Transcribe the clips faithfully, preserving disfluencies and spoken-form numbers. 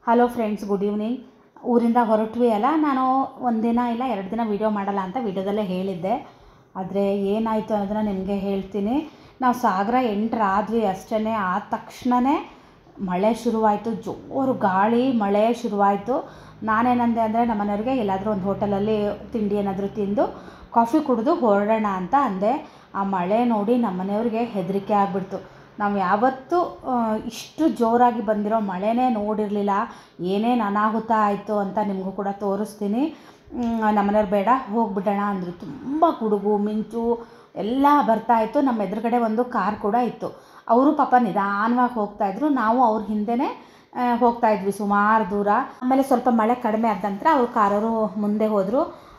Hello friends, good evening. ಊರಿಂದ ಹೊರಟ್ವಿ ಅಲ್ಲ, ನಾನು ಒಂದಿನ ಇಲ್ಲ ಎರಡು ದಿನ ವೀಡಿಯೋ ಮಾಡಲ್ಲ ಅಂತ ವೀಡಿಯೋದಲ್ಲೇ ಹೇಳಿದ್ದೆ. ಆದರೆ ಏನಾಯಿತು ಅನ್ನೋದನ್ನು ನಿಮಗೆ ಹೇಳ್ತೀನಿ. ನಾವು ಸಾಗರ ಎಂಟ್ರ್ ಆದ್ವಿ ಅಷ್ಟೇ, ಆದ ತಕ್ಷಣವೇ ಮಳೆ ಶುರುವಾಯಿತು. ಜೋರು ಗಾಳಿ ಮಳೆ ಶುರುವಾಯಿತು. ನಾನೇನಂದೆ ಅಂದರೆ ನಮ್ಮ ಮನೆಯವ್ರಿಗೆ ಎಲ್ಲಾದರೂ ಒಂದು ಹೋಟೆಲಲ್ಲಿ ತಿಂಡಿ ಏನಾದರೂ ತಿಂದು ಕಾಫಿ ಕುಡಿದು ಹೊರಡೋಣ ಅಂತ ಅಂದೆ. ಆ ಮಳೆ ನೋಡಿ ನಮ್ಮ ಮನೆಯವ್ರಿಗೆ ಹೆದರಿಕೆ ಆಗಿಬಿಡ್ತು. ನಾವು ಯಾವತ್ತೂ ಇಷ್ಟು ಜೋರಾಗಿ ಬಂದಿರೋ ಮಳೆನೇ ನೋಡಿರಲಿಲ್ಲ. ಏನೇನು ಅನಾಹುತ ಆಯಿತು ಅಂತ ನಿಮಗೂ ಕೂಡ ತೋರಿಸ್ತೀನಿ. ನಮ್ಮನೆಯವ್ರು ಬೇಡ ಹೋಗಿಬಿಡೋಣ ಅಂದರು. ತುಂಬ ಗುಡುಗು ಮಿಂಚು ಎಲ್ಲ ಬರ್ತಾಯಿತ್ತು. ನಮ್ಮ ಎದುರುಗಡೆ ಒಂದು ಕಾರ್ ಕೂಡ ಇತ್ತು. ಅವರು ಪಾಪ ನಿಧಾನವಾಗಿ ಹೋಗ್ತಾಯಿದ್ರು. ನಾವು ಅವ್ರ ಹಿಂದೆಯೇ ಹೋಗ್ತಾಯಿದ್ವಿ ಸುಮಾರು ದೂರ. ಆಮೇಲೆ ಸ್ವಲ್ಪ ಮಳೆ ಕಡಿಮೆ ಆದ ನಂತರ ಅವ್ರು ಕಾರವರು ಮುಂದೆ ಹೋದರು.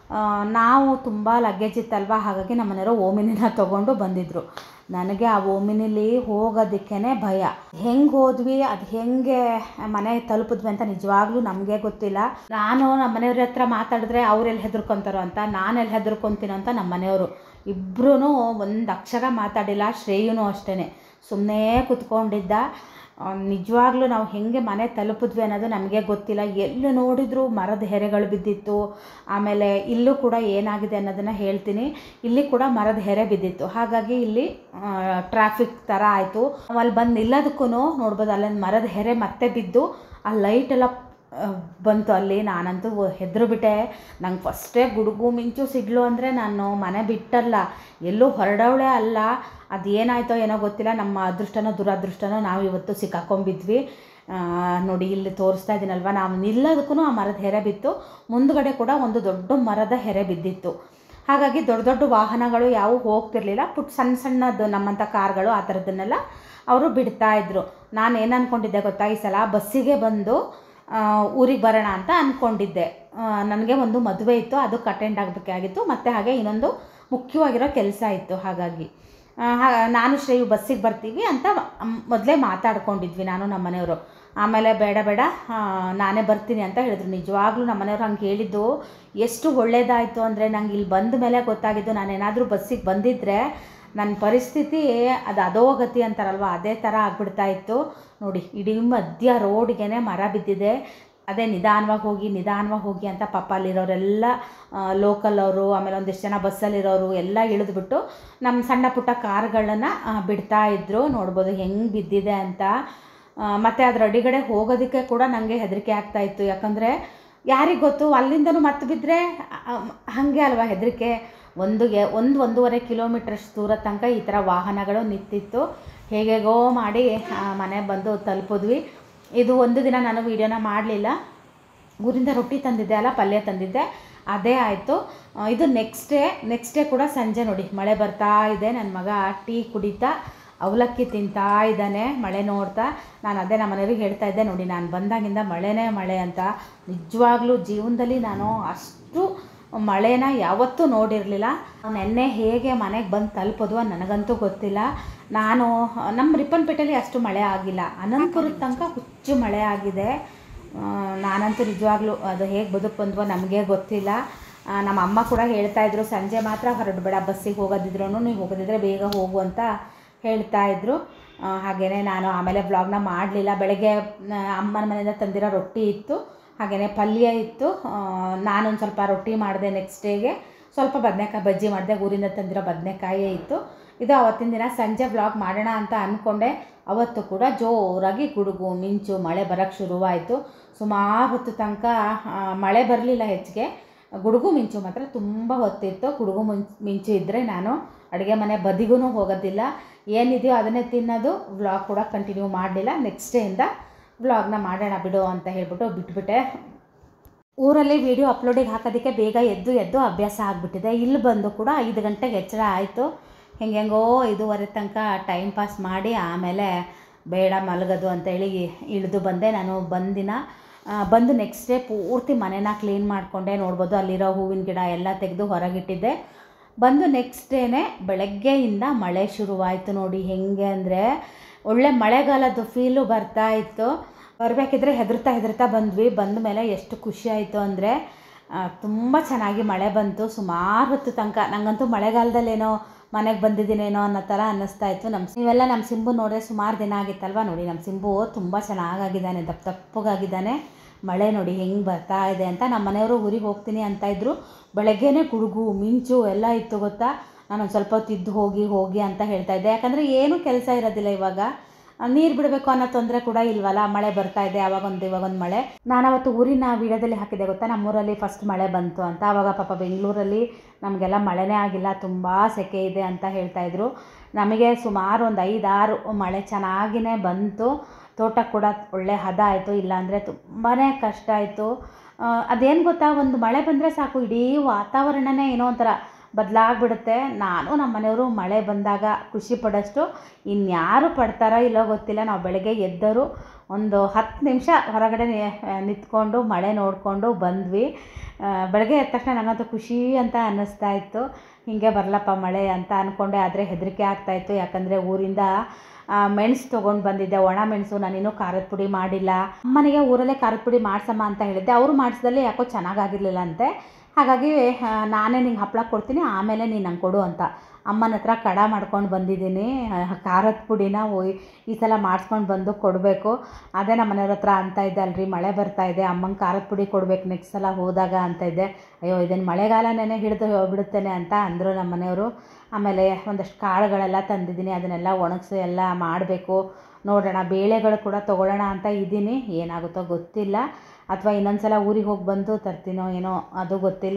ನಾವು ತುಂಬ ಲಗೇಜ್ ಇತ್ತಲ್ವ, ಹಾಗಾಗಿ ನಮ್ಮ ಮನೆಯವರು ಓಮಿನಿನ ತೊಗೊಂಡು ಬಂದಿದ್ದರು. ನನಗೆ ಆ ಓಮಿನಿಲಿ ಹೋಗೋದಕ್ಕೇ ಭಯ. ಹೆಂಗೆ ಹೋದ್ವಿ, ಅದು ಹೆಂಗೆ ಮನೆ ತಲುಪಿದ್ವಿ ಅಂತ ನಿಜವಾಗ್ಲೂ ನಮಗೆ ಗೊತ್ತಿಲ್ಲ. ನಾನು ನಮ್ಮ ಮನೆಯವ್ರ ಹತ್ರ ಮಾತಾಡಿದ್ರೆ ಅವರೆಲ್ಲಿ ಹೆದರ್ಕೊತಾರೋ ಅಂತ, ನಾನೆಲ್ಲಿ ಹೆದರ್ಕೊತೀನೋ ಅಂತ ನಮ್ಮ ಮನೆಯವರು ಇಬ್ಬರೂ ಒಂದು ಅಕ್ಷರ ಮಾತಾಡಿಲ್ಲ. ಶ್ರೇಯೂ ಅಷ್ಟೇ ಸುಮ್ಮನೆ ಕೂತ್ಕೊಂಡಿದ್ದ. ನಿಜವಾಗ್ಲೂ ನಾವು ಹೇಗೆ ಮನೆ ತಲುಪಿದ್ವಿ ಅನ್ನೋದು ನಮಗೆ ಗೊತ್ತಿಲ್ಲ. ಎಲ್ಲಿ ನೋಡಿದರೂ ಮರದ ಹೆರೆಗಳು ಬಿದ್ದಿತ್ತು. ಆಮೇಲೆ ಇಲ್ಲೂ ಕೂಡ ಏನಾಗಿದೆ ಅನ್ನೋದನ್ನು ಹೇಳ್ತೀನಿ. ಇಲ್ಲಿ ಕೂಡ ಮರದ ಹೆರೆ ಬಿದ್ದಿತ್ತು. ಹಾಗಾಗಿ ಇಲ್ಲಿ ಟ್ರಾಫಿಕ್ ಥರ ಆಯಿತು. ಅಲ್ಲಿ ಬಂದು ನಿಲ್ಲೋದಕ್ಕೂ ನೋಡ್ಬೋದು, ಅಲ್ಲೊಂದು ಮರದ ಹೆರೆ ಮತ್ತೆ ಬಿದ್ದು ಆ ಲೈಟೆಲ್ಲ ಬಂತು ಅಲ್ಲಿ. ನಾನಂತೂ ಹೆದರುಬಿಟ್ಟೆ. ನಂಗೆ ಫಸ್ಟೇ ಗುಡುಗು ಮಿಂಚು ಸಿಡ್ಲು ಅಂದರೆ ನಾನು ಮನೆ ಬಿಟ್ಟಲ್ಲ, ಎಲ್ಲೂ ಹೊರಡವಳೆ ಅಲ್ಲ. ಅದು ಏನಾಯಿತೋ ಏನೋ ಗೊತ್ತಿಲ್ಲ. ನಮ್ಮ ಅದೃಷ್ಟನೋ ದುರದೃಷ್ಟನೋ ನಾವು ಇವತ್ತು ಸಿಕ್ಕಾಕೊಂಡ್ಬಿದ್ವಿ. ನೋಡಿ ಇಲ್ಲಿ ತೋರಿಸ್ತಾ ಇದ್ದೀನಲ್ವ, ನಾವು ನಿಲ್ಲೋದಕ್ಕೂ ಆ ಮರದ ಹೆರೆ ಬಿತ್ತು. ಮುಂದುಗಡೆ ಕೂಡ ಒಂದು ದೊಡ್ಡ ಮರದ ಹೆರೆ ಬಿದ್ದಿತ್ತು. ಹಾಗಾಗಿ ದೊಡ್ಡ ದೊಡ್ಡ ವಾಹನಗಳು ಯಾವುವು ಹೋಗ್ತಿರ್ಲಿಲ್ಲ. ಪುಟ್ಟ ಸಣ್ಣ ಸಣ್ಣದು ನಮ್ಮಂಥ ಕಾರ್ಗಳು ಆ ಥರದನ್ನೆಲ್ಲ ಅವರು ಬಿಡ್ತಾಯಿದ್ರು. ನಾನು ಏನು ಅಂದ್ಕೊಂಡಿದ್ದೆ ಗೊತ್ತಾ, ಈ ಸಲ ಬಸ್ಸಿಗೆ ಬಂದು ಊರಿಗೆ ಬರೋಣ ಅಂತ ಅಂದ್ಕೊಂಡಿದ್ದೆ. ನನಗೆ ಒಂದು ಮದುವೆ ಇತ್ತು, ಅದಕ್ಕೆ ಅಟೆಂಡ್ ಆಗಬೇಕಾಗಿತ್ತು. ಮತ್ತು ಹಾಗೆ ಇನ್ನೊಂದು ಮುಖ್ಯವಾಗಿರೋ ಕೆಲಸ ಇತ್ತು. ಹಾಗಾಗಿ ನಾನು ಶ್ರೇಯು ಬಸ್ಸಿಗೆ ಬರ್ತೀವಿ ಅಂತ ಮೊದಲೇ ಮಾತಾಡ್ಕೊಂಡಿದ್ವಿ ನಾನು ನಮ್ಮ ಮನೆಯವರು. ಆಮೇಲೆ ಬೇಡ ಬೇಡ ನಾನೇ ಬರ್ತೀನಿ ಅಂತ ಹೇಳಿದ್ರು. ನಿಜವಾಗ್ಲೂ ನಮ್ಮ ಮನೆಯವ್ರು ಹಂಗೆ ಹೇಳಿದ್ದು ಎಷ್ಟು ಒಳ್ಳೆಯದಾಯಿತು ಅಂದರೆ, ನಂಗೆ ಇಲ್ಲಿ ಬಂದ ಮೇಲೆ ಗೊತ್ತಾಗಿದ್ದು. ನಾನೇನಾದರೂ ಬಸ್ಸಿಗೆ ಬಂದಿದ್ದರೆ ನನ್ನ ಪರಿಸ್ಥಿತಿ ಅದು ಅಧೋಗತಿ ಅಂತಾರಲ್ವ, ಅದೇ ಥರ ಆಗಿಬಿಡ್ತಾಯಿತ್ತು. ನೋಡಿ ಇಡೀ ಮಧ್ಯ ರೋಡ್ಗೆ ಮರ ಬಿದ್ದಿದೆ. ಅದೇ ನಿಧಾನವಾಗಿ ಹೋಗಿ ನಿಧಾನವಾಗಿ ಹೋಗಿ ಅಂತ ಪಾಪ ಅಲ್ಲಿರೋರೆಲ್ಲ ಲೋಕಲ್ ಅವರು, ಆಮೇಲೆ ಒಂದಿಷ್ಟು ಜನ ಬಸ್ಸಲ್ಲಿರೋರು ಎಲ್ಲ ಇಳಿದ್ಬಿಟ್ಟು ನಮ್ಮ ಸಣ್ಣ ಪುಟ್ಟ ಕಾರ್ಗಳನ್ನು ಬಿಡ್ತಾಯಿದ್ರು. ನೋಡ್ಬೋದು ಹೆಂಗೆ ಬಿದ್ದಿದೆ ಅಂತ. ಮತ್ತು ಅದರ ಅಡಿಗಡೆ ಹೋಗೋದಕ್ಕೆ ಕೂಡ ನನಗೆ ಹೆದರಿಕೆ ಆಗ್ತಾಯಿತ್ತು. ಯಾಕಂದರೆ ಯಾರಿಗೆ ಗೊತ್ತು, ಅಲ್ಲಿಂದನೂ ಮತ್ತೆ ಬಿದ್ದರೆ ಹಾಗೆ ಅಲ್ವಾ ಹೆದರಿಕೆ. ಒಂದು ಒಂದು ಒಂದೂವರೆ ಕಿಲೋಮೀಟ್ರಷ್ಟು ದೂರ ತನಕ ಈ ಥರ ವಾಹನಗಳು ನಿಂತಿತ್ತು. ಹೇಗೆಗೋ ಮಾಡಿ ಮನೆ ಬಂದು ತಲುಪಿದ್ವಿ. ಇದು ಒಂದು ದಿನ ನಾನು ವೀಡಿಯೋನ ಮಾಡಲಿಲ್ಲ. ಊರಿಂದ ರೊಟ್ಟಿ ತಂದಿದ್ದೆ ಅಲ್ಲ, ಪಲ್ಯ ತಂದಿದ್ದೆ, ಅದೇ ಆಯಿತು. ಇದು ನೆಕ್ಸ್ಟ್ ಡೇ ನೆಕ್ಸ್ಟ್ ಡೇ ಕೂಡ ಸಂಜೆ ನೋಡಿ ಮಳೆ ಬರ್ತಾ ಇದೆ. ನನ್ನ ಮಗ ಟೀ ಕುಡಿತಾ ಅವಲಕ್ಕಿ ತಿಂತಾ ಇದ್ದಾನೆ ಮಳೆ ನೋಡ್ತಾ. ನಾನು ಅದೇ ನಮ್ಮ ಮನೆಯವ್ರಿಗೆ ಹೇಳ್ತಾ ಇದ್ದೆ, ನೋಡಿ ನಾನು ಬಂದಾಗಿಂದ ಮಳೆನೇ ಮಳೆ ಅಂತ. ನಿಜವಾಗ್ಲೂ ಜೀವನದಲ್ಲಿ ನಾನು ಅಷ್ಟು ಮಳೆನ ಯಾವತ್ತೂ ನೋಡಿರಲಿಲ್ಲ. ನೆನ್ನೆ ಹೇಗೆ ಮನೆಗೆ ಬಂದು ತಲುಪೋದು ನನಗಂತೂ ಗೊತ್ತಿಲ್ಲ. ನಾನು ನಮ್ಮ ರಿಪ್ಪನ್ಪೇಟೆಯಲ್ಲಿ ಅಷ್ಟು ಮಳೆ ಆಗಿಲ್ಲ, ಅನಂತಪುರದ ತನಕ ಹುಚ್ಚು ಮಳೆ ಆಗಿದೆ. ನಾನಂತೂ ನಿಜವಾಗ್ಲೂ ಅದು ಹೇಗೆ ಬದುಕು ಬಂದ್ವೋ ನಮಗೆ ಗೊತ್ತಿಲ್ಲ. ನಮ್ಮ ಅಮ್ಮ ಕೂಡ ಹೇಳ್ತಾಯಿದ್ರು, ಸಂಜೆ ಮಾತ್ರ ಹೊರಡಬೇಡ, ಬಸ್ಸಿಗೆ ಹೋಗೋದಿದ್ರು ನೀವು ಹೋಗೋದಿದ್ರೆ ಬೇಗ ಹೋಗು ಅಂತ ಹೇಳ್ತಾಯಿದ್ರು. ಹಾಗೆಯೇ ನಾನು ಆಮೇಲೆ ವ್ಲಾಗ್ನ ಮಾಡಲಿಲ್ಲ. ಬೆಳಗ್ಗೆ ಅಮ್ಮನ ಮನೆಯಿಂದ ತಂದಿರೋ ರೊಟ್ಟಿ ಇತ್ತು, ಹಾಗೆಯೇ ಪಲ್ಯ ಇತ್ತು. ನಾನೊಂದು ಸ್ವಲ್ಪ ರೊಟ್ಟಿ ಮಾಡಿದೆ. ನೆಕ್ಸ್ಟ್ ಡೇಗೆ ಸ್ವಲ್ಪ ಬದನೆಕಾಯಿ ಬಜ್ಜಿ ಮಾಡಿದೆ. ಊರಿಂದ ತಂದಿರೋ ಬದನೆಕಾಯೇ ಇತ್ತು. ಇದು ಅವತ್ತಿನ ದಿನ ಸಂಜೆ ವ್ಲಾಗ್ ಮಾಡೋಣ ಅಂತ ಅಂದ್ಕೊಂಡೆ. ಅವತ್ತು ಕೂಡ ಜೋರಾಗಿ ಗುಡುಗು ಮಿಂಚು ಮಳೆ ಬರೋಕ್ಕೆ ಶುರುವಾಯಿತು. ಸುಮಾರು ಹೊತ್ತು ತನಕ ಮಳೆ ಬರಲಿಲ್ಲ ಹೆಚ್ಚಿಗೆ, ಗುಡುಗು ಮಿಂಚು ಮಾತ್ರ ತುಂಬ ಹೊತ್ತಿತ್ತು. ಗುಡುಗು ಮಿಂಚು ಮಿಂಚು ಇದ್ದರೆ ನಾನು ಅಡುಗೆ ಮನೆ ಬದಿಗೂ ಹೋಗೋದಿಲ್ಲ, ಏನಿದೆಯೋ ಅದನ್ನೇ ತಿನ್ನೋದು. ವ್ಲಾಗ್ ಕೂಡ ಕಂಟಿನ್ಯೂ ಮಾಡಲಿಲ್ಲ. ನೆಕ್ಸ್ಟ್ ಡೇಯಿಂದ ವ್ಲಾಗ್ನ ಮಾಡೋಣ ಬಿಡು ಅಂತ ಹೇಳ್ಬಿಟ್ಟು ಬಿಟ್ಬಿಟ್ಟೆ. ಊರಲ್ಲಿ ವೀಡಿಯೋ ಅಪ್ಲೋಡಿಗೆ ಹಾಕೋದಕ್ಕೆ ಬೇಗ ಎದ್ದು ಎದ್ದು ಅಭ್ಯಾಸ ಆಗಿಬಿಟ್ಟಿದೆ. ಇಲ್ಲಿ ಬಂದು ಕೂಡ ಐದು ಗಂಟೆಗೆ ಎಚ್ಚರ ಆಯಿತು. ಹೆಂಗೆಂಗೋ ಐದೂವರೆ ತನಕ ಟೈಮ್ ಪಾಸ್ ಮಾಡಿ ಆಮೇಲೆ ಬೇಡ ಮಲಗೋದು ಅಂತೇಳಿ ಇಳಿದು ಬಂದೆ. ನಾನು ಬಂದಿನ ಬಂದು ನೆಕ್ಸ್ಟ್ ಡೇ ಪೂರ್ತಿ ಮನೆನ ಕ್ಲೀನ್ ಮಾಡಿಕೊಂಡೆ. ನೋಡ್ಬೋದು ಅಲ್ಲಿರೋ ಹೂವಿನ ಗಿಡ ಎಲ್ಲ ತೆಗೆದು ಹೊರಗಿಟ್ಟಿದ್ದೆ. ಬಂದು ನೆಕ್ಸ್ಟ್ ಡೇನೇ ಬೆಳಗ್ಗೆಯಿಂದ ಮಳೆ ಶುರುವಾಯಿತು. ನೋಡಿ ಹೆಂಗೆ ಅಂದರೆ ಒಳ್ಳೆ ಮಳೆಗಾಲದ ಫೀಲು ಬರ್ತಾ ಇತ್ತು. ಬರಬೇಕಿದ್ರೆ ಹೆದರ್ತಾ ಹೆದರ್ತಾ ಬಂದ್ವಿ. ಬಂದ ಮೇಲೆ ಎಷ್ಟು ಖುಷಿ ಆಯಿತು ಅಂದರೆ, ತುಂಬ ಚೆನ್ನಾಗಿ ಮಳೆ ಬಂತು ಸುಮಾರು ಹೊತ್ತು ತನಕ. ನನಗಂತೂ ಮಳೆಗಾಲದಲ್ಲೇನೋ ಮನೆಗೆ ಬಂದಿದ್ದೀನೇನೋ ಅನ್ನೋ ಥರ ಅನ್ನಿಸ್ತಾ ಇತ್ತು. ನಮ್ಮ ನೀವೆಲ್ಲ ನಮ್ಮ ಸಿಂಬು ನೋಡಿದ್ರೆ ಸುಮಾರು ದಿನ ಆಗಿತ್ತಲ್ವ. ನೋಡಿ ನಮ್ಮ ಸಿಂಬು ತುಂಬ ಚೆನ್ನಾಗಾಗಿದ್ದಾನೆ, ದಪ್ಪ ದಪ್ಪಗಾಗಿದ್ದಾನೆ. ಮಳೆ ನೋಡಿ ಹೆಂಗೆ ಬರ್ತಾ ಇದೆ ಅಂತ. ನಮ್ಮ ಮನೆಯವರು ಊರಿಗೆ ಹೋಗ್ತೀನಿ ಅಂತ ಇದ್ದರು. ಬೆಳಗ್ಗೆನೇ ಗುಡುಗು ಮಿಂಚು ಎಲ್ಲ ಇತ್ತು ಗೊತ್ತಾ. ನಾನು ಸ್ವಲ್ಪ ಹೊತ್ತು ಇದ್ದು ಹೋಗಿ ಹೋಗಿ ಅಂತ ಹೇಳ್ತಾ ಇದ್ದೆ, ಯಾಕಂದರೆ ಏನೂ ಕೆಲಸ ಇರೋದಿಲ್ಲ ಇವಾಗ. ನೀರು ಬಿಡಬೇಕು ಅನ್ನೋ ತೊಂದರೆ ಕೂಡ ಇಲ್ವಲ್ಲ. ಮಳೆ ಬರ್ತಾ ಇದೆ ಆವಾಗೊಂದು ಇವಾಗೊಂದು ಮಳೆ. ನಾನು ಅವತ್ತು ಊರಿನ ವಿಡಿಯೋದಲ್ಲಿ ಹಾಕಿದ್ದೆ ಗೊತ್ತಾ, ನಮ್ಮೂರಲ್ಲಿ ಫಸ್ಟ್ ಮಳೆ ಬಂತು ಅಂತ. ಆವಾಗ ಪಾಪ ಬೆಂಗಳೂರಲ್ಲಿ ನಮಗೆಲ್ಲ ಮಳೆನೇ ಆಗಿಲ್ಲ, ತುಂಬ ಸೆಕೆ ಇದೆ ಅಂತ ಹೇಳ್ತಾಯಿದ್ರು. ನಮಗೆ ಸುಮಾರು ಒಂದು ಐದಾರು ಮಳೆ ಚೆನ್ನಾಗಿಯೇ ಬಂತು. ತೋಟ ಕೂಡ ಒಳ್ಳೆ ಹದ ಆಯಿತು, ಇಲ್ಲಾಂದರೆ ತುಂಬಾ ಕಷ್ಟ ಆಯಿತು. ಅದೇನು ಗೊತ್ತಾ, ಒಂದು ಮಳೆ ಬಂದರೆ ಸಾಕು ಇಡೀ ವಾತಾವರಣನೇ ಏನೋ ಒಂಥರ ಬದಲಾಗ್ಬಿಡುತ್ತೆ. ನಾನು ನಮ್ಮ ಮನೆಯವರು ಮಳೆ ಬಂದಾಗ ಖುಷಿ ಪಡೋಷ್ಟು ಇನ್ಯಾರು ಪಡ್ತಾರೋ ಇಲ್ಲೋ ಗೊತ್ತಿಲ್ಲ. ನಾವು ಬೆಳಗ್ಗೆ ಎದ್ದರು ಒಂದು ಹತ್ತು ನಿಮಿಷ ಹೊರಗಡೆ ನಿಂತ್ಕೊಂಡು ಮಳೆ ನೋಡಿಕೊಂಡು ಬಂದ್ವಿ. ಬೆಳಗ್ಗೆ ಎದ್ದ ತಕ್ಷಣ ನನಗಂತೂ ಖುಷಿ ಅಂತ ಅನ್ನಿಸ್ತಾ ಇತ್ತು. ಹೀಗೆ ಬರಲಪ್ಪ ಮಳೆ ಅಂತ ಅಂದ್ಕೊಂಡೆ. ಆದರೆ ಹೆದರಿಕೆ ಆಗ್ತಾಯಿತ್ತು, ಯಾಕಂದರೆ ಊರಿಂದ ಮೆಣಸು ತೊಗೊಂಡು ಬಂದಿದ್ದೆ, ಒಣ ಮೆಣಸು. ನಾನಿನ್ನೂ ಖಾರದ ಪುಡಿ ಮಾಡಿಲ್ಲ. ಅಮ್ಮನಿಗೆ ಊರಲ್ಲೇ ಖಾರದ ಪುಡಿ ಮಾಡಿಸಮ್ಮ ಅಂತ ಹೇಳಿದ್ದೆ. ಅವರು ಮಾಡಿಸಿದಲ್ಲಿ ಯಾಕೋ ಚೆನ್ನಾಗಾಗಿರಲಿಲ್ಲ ಅಂತೆ. ಹಾಗಾಗಿ ನಾನೇ ನಿಂಗೆ ಹಪ್ಪಳ ಕೊಡ್ತೀನಿ, ಆಮೇಲೆ ನೀನು ನಂಗೆ ಕೊಡು ಅಂತ ಅಮ್ಮನ ಹತ್ರ ಕಡ ಮಾಡ್ಕೊಂಡು ಬಂದಿದ್ದೀನಿ. ಖಾರದ ಪುಡಿನ ಒಯ್ ಈ ಸಲ ಮಾಡಿಸ್ಕೊಂಡು ಬಂದು ಕೊಡಬೇಕು. ಅದೇ ನಮ್ಮ ಮನೆಯವ್ರ ಹತ್ರ ಅಂತ ಇದ್ದೆ, ಅಲ್ರಿ ಮಳೆ ಬರ್ತಾ ಇದೆ, ಅಮ್ಮಂಗೆ ಖಾರದ ಪುಡಿ ಕೊಡಬೇಕು ನೆಕ್ಸ್ಟ್ ಸಲ ಹೋದಾಗ ಅಂತ ಇದ್ದೆ. ಅಯ್ಯೋ ಇದನ್ನು ಮಳೆಗಾಲನೇ ಹಿಡಿದು ಬಿಡುತ್ತೇನೆ ಅಂತ ಅಂದರು ನಮ್ಮ ಮನೆಯವರು. ಆಮೇಲೆ ಒಂದಷ್ಟು ಕಾಳುಗಳೆಲ್ಲ ತಂದಿದ್ದೀನಿ, ಅದನ್ನೆಲ್ಲ ಒಣಗಿಸಿ ಎಲ್ಲ ಮಾಡಬೇಕು. ನೋಡೋಣ, ಬೇಳೆಗಳು ಕೂಡ ತೊಗೊಳ್ಳೋಣ ಅಂತ ಇದ್ದೀನಿ. ಏನಾಗುತ್ತೋ ಗೊತ್ತಿಲ್ಲ, ಅಥವಾ ಇನ್ನೊಂದು ಸಲ ಊರಿಗೆ ಹೋಗಿ ಬಂದು ತರ್ತೀನೋ ಏನೋ ಅದು ಗೊತ್ತಿಲ್ಲ.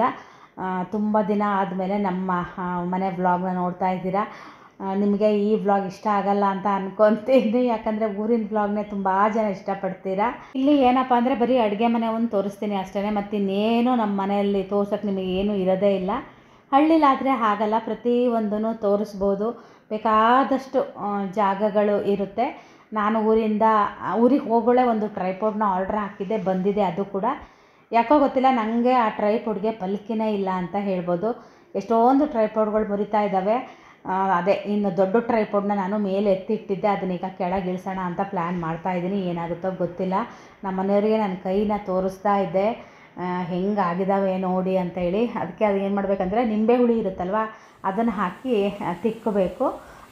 ತುಂಬ ದಿನ ಆದಮೇಲೆ ನಮ್ಮ ಮನೆ ವ್ಲಾಗ್ನ ನೋಡ್ತಾ ಇದ್ದೀರಾ. ನಿಮಗೆ ಈ ವ್ಲಾಗ್ ಇಷ್ಟ ಆಗಲ್ಲ ಅಂತ ಅನ್ಕೊತೀನಿ, ಯಾಕಂದರೆ ಊರಿನ ವ್ಲಾಗ್ನೇ ತುಂಬ ಜನ ಇಷ್ಟಪಡ್ತೀರಾ. ಇಲ್ಲಿ ಏನಪ್ಪ ಅಂದರೆ ಬರೀ ಅಡುಗೆ ಮನೆ ಒಂದು ತೋರಿಸ್ತೀನಿ ಅಷ್ಟೇ, ಮತ್ತು ಇನ್ನೇನು ನಮ್ಮ ಮನೆಯಲ್ಲಿ ತೋರ್ಸೋಕ್ಕೆ ನಿಮಗೆ ಏನೂ ಇರೋದೇ ಇಲ್ಲ. ಹಳ್ಳಿಲಾದರೆ ಹಾಗಲ್ಲ, ಪ್ರತಿಯೊಂದೂ ತೋರಿಸ್ಬೋದು, ಬೇಕಾದಷ್ಟು ಜಾಗಗಳು ಇರುತ್ತೆ. ನಾನು ಊರಿಂದ ಊರಿಗೆ ಹೋಗೋಳೆ ಒಂದು ಟ್ರೈಪೋಡ್ನ ಆರ್ಡ್ರ್ ಹಾಕಿದ್ದೆ, ಬಂದಿದೆ ಅದು ಕೂಡ. ಯಾಕೋ ಗೊತ್ತಿಲ್ಲ, ನನಗೆ ಆ ಟ್ರೈಪೋಡ್ಗೆ ಪಲ್ಕಿನೇ ಇಲ್ಲ ಅಂತ ಹೇಳ್ಬೋದು. ಎಷ್ಟೊಂದು ಟ್ರೈಪೋಡ್ಗಳು ಮುರಿತಾ ಇದ್ದಾವೆ. ಅದೇ ಇನ್ನು ದೊಡ್ಡ ಟ್ರೈಪೋಡ್ನ ನಾನು ಮೇಲೆ ಎತ್ತಿಟ್ಟಿದ್ದೆ, ಅದನ್ನೀಗ ಕೆಳಗೆ ಇಳಿಸೋಣ ಅಂತ ಪ್ಲ್ಯಾನ್ ಮಾಡ್ತಾಯಿದ್ದೀನಿ. ಏನಾಗುತ್ತೋ ಗೊತ್ತಿಲ್ಲ. ನಮ್ಮ ಮನೆಯವರಿಗೆ ನನ್ನ ಕೈನ ತೋರಿಸ್ತಾ ಇದ್ದೆ, ಹೆಂಗಾಗಿದ್ದಾವೆ ನೋಡಿ ಅಂತೇಳಿ. ಅದಕ್ಕೆ ಅದು ಏನು ಮಾಡಬೇಕಂದ್ರೆ ನಿಂಬೆ ಹುಳಿ ಇರುತ್ತಲ್ವ, ಅದನ್ನು ಹಾಕಿ ತಿಕ್ಕಬೇಕು.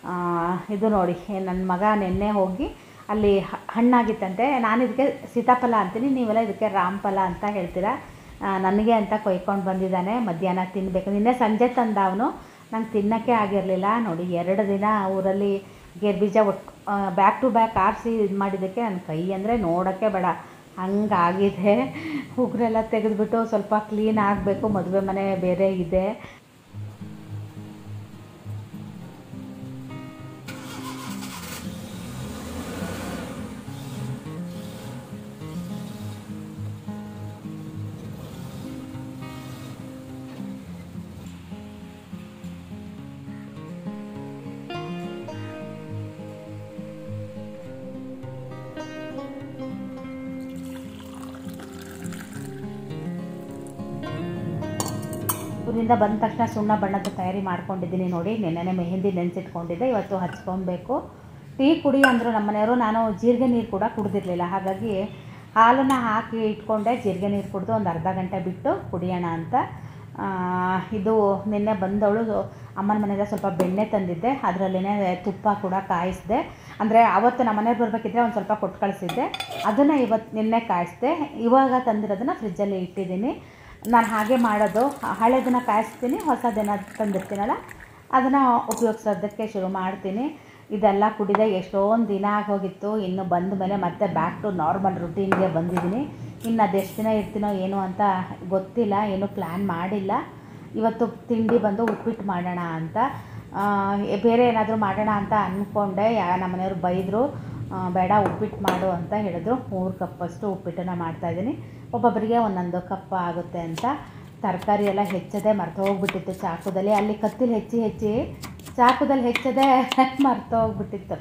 ಇದು ನೋಡಿ, ನನ್ನ ಮಗ ನೆನ್ನೆ ಹೋಗಿ ಅಲ್ಲಿ ಹಣ್ಣಾಗಿತ್ತಂತೆ. ನಾನು ಇದಕ್ಕೆ ಸೀತಾಫಲ ಅಂತೀನಿ, ನೀವೆಲ್ಲ ಇದಕ್ಕೆ ರಾಮಫಲ ಅಂತ ಹೇಳ್ತೀರಾ. ನನಗೆ ಅಂತ ಕೊಯ್ಕೊಂಡು ಬಂದಿದ್ದಾನೆ, ಮಧ್ಯಾಹ್ನ ತಿನ್ನಬೇಕು. ನಿನ್ನೆ ಸಂಜೆ ತಂದ ಅವನು, ನಂಗೆ ತಿನ್ನೋಕ್ಕೆ ಆಗಿರಲಿಲ್ಲ. ನೋಡಿ, ಎರಡು ದಿನ ಊರಲ್ಲಿ ಗೇರು ಬೀಜ ಒಟ್ಟು ಬ್ಯಾಕ್ ಟು ಬ್ಯಾಕ್ ಆರಿಸಿ ಇದು ಮಾಡಿದ್ದಕ್ಕೆ ನನ್ನ ಕೈ ಅಂದರೆ ನೋಡೋಕ್ಕೆ ಬೇಡ ಹಂಗಾಗಿದೆ. ಉಗುರೆಲ್ಲ ತೆಗೆದುಬಿಟ್ಟು ಸ್ವಲ್ಪ ಕ್ಲೀನ್ ಆಗಬೇಕು, ಮದುವೆ ಮನೆ ಬೇರೆ ಇದೆ. ಊರಿಂದ ಬಂದ ತಕ್ಷಣ ಸುಣ್ಣ ಬಣ್ಣದ ತಯಾರಿ ಮಾಡ್ಕೊಂಡಿದ್ದೀನಿ. ನೋಡಿ, ನೆನ್ನೆನೆ ಮೆಹಂದಿ ನೆನೆಸಿಟ್ಕೊಂಡಿದ್ದೆ, ಇವತ್ತು ಹಚ್ಕೊಬೇಕು. ಟೀ ಕುಡಿ ಅಂದರು ನಮ್ಮ ಮನೆಯವರು. ನಾನು ಜೀರಿಗೆ ನೀರು ಕೂಡ ಕುಡಿದಿರಲಿಲ್ಲ, ಹಾಗಾಗಿ ಹಾಲನ್ನು ಹಾಕಿ ಇಟ್ಕೊಂಡೆ. ಜೀರಿಗೆ ನೀರು ಕುಡಿದು ಒಂದು ಅರ್ಧ ಗಂಟೆ ಬಿಟ್ಟು ಕುಡಿಯೋಣ ಅಂತ. ಇದು ನಿನ್ನೆ ಬಂದವಳು ಅಮ್ಮನ ಮನೆಯಿಂದ ಸ್ವಲ್ಪ ಬೆಣ್ಣೆ ತಂದಿದ್ದೆ, ಅದರಲ್ಲೇ ತುಪ್ಪ ಕೂಡ ಕಾಯಿಸಿದೆ. ಅಂದರೆ ಆವತ್ತು ನಮ್ಮ ಮನೆಗೆ ಬರಬೇಕಿದ್ರೆ ಒಂದು ಸ್ವಲ್ಪ ಕೊಟ್ಟು ಕಳಿಸಿದ್ದೆ, ಅದನ್ನು ಇವತ್ತು ನಿನ್ನೆ ಕಾಯಿಸಿದೆ. ಇವಾಗ ತಂದಿರೋದನ್ನು ಫ್ರಿಜ್ಜಲ್ಲಿ ಇಟ್ಟಿದ್ದೀನಿ. ನಾನು ಹಾಗೆ ಮಾಡೋದು, ಹಳೆದನ್ನು ಕಾಯಿಸ್ತೀನಿ, ಹೊಸದನ್ನು ತಂದಿರ್ತೀನಲ್ಲ ಅದನ್ನು ಉಪಯೋಗಿಸೋದಕ್ಕೆ ಶುರು ಮಾಡ್ತೀನಿ. ಇದೆಲ್ಲ ಕುಡಿದೆ ಎಷ್ಟೊಂದು ದಿನ ಆಗೋಗಿತ್ತು. ಇನ್ನು ಬಂದ ಮೇಲೆ ಮತ್ತೆ ಬ್ಯಾಕ್ ಟು ನಾರ್ಮಲ್ ರುಟೀನ್ಗೆ ಬಂದಿದ್ದೀನಿ. ಇನ್ನು ಅದೆಷ್ಟು ದಿನ ಇರ್ತೀನೋ ಏನೋ ಅಂತ ಗೊತ್ತಿಲ್ಲ, ಏನೂ ಪ್ಲ್ಯಾನ್ ಮಾಡಿಲ್ಲ. ಇವತ್ತು ತಿಂಡಿ ಬಂದು ಉಪ್ಪಿಟ್ಟು ಮಾಡೋಣ ಅಂತ, ಬೇರೆ ಏನಾದರೂ ಮಾಡೋಣ ಅಂತ ಅಂದ್ಕೊಂಡೆ. ಯಾ ನಮ್ಮ ಮನೆಯವರು ಬೈದರು, ಬೇಡ ಉಪ್ಪಿಟ್ಟು ಮಾಡು ಅಂತ ಹೇಳಿದ್ರು. ಮೂರು ಕಪ್ಪಷ್ಟು ಉಪ್ಪಿಟ್ಟನ್ನು ಮಾಡ್ತಾಯಿದ್ದೀನಿ. ಒಬ್ಬೊಬ್ಬರಿಗೆ ಒಂದೊಂದು ಕಪ್ ಆಗುತ್ತೆ ಅಂತ. ತರಕಾರಿ ಎಲ್ಲ ಹೆಚ್ಚದೆ ಮರ್ತೋಗ್ಬಿಟ್ಟಿತ್ತು ಚಾಕುದಲ್ಲಿ. ಅಲ್ಲಿ ಕತ್ತಿಲಿ ಹೆಚ್ಚಿ ಹೆಚ್ಚಿ ಚಾಕುದಲ್ಲಿ ಹೆಚ್ಚದೆ ಮರ್ತೋಗ್ಬಿಟ್ಟಿತ್ತು.